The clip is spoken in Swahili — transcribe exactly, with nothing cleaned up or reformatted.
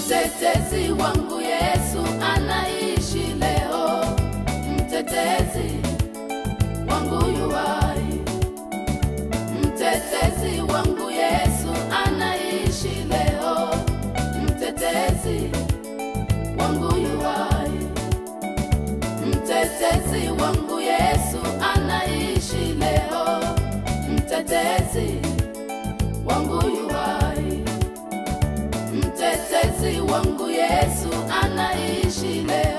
Mtetezi wangu Yesu anaishi leo. Mtetezi wangu yu hai. Mtetezi wangu Yesu anaishi leo. Mtetezi wangu yu hai. Mtetezi wangu Yesu anaishi leo. Mtetezi wangu yu hai. Mtetezi wangu Yesu anaishi leo.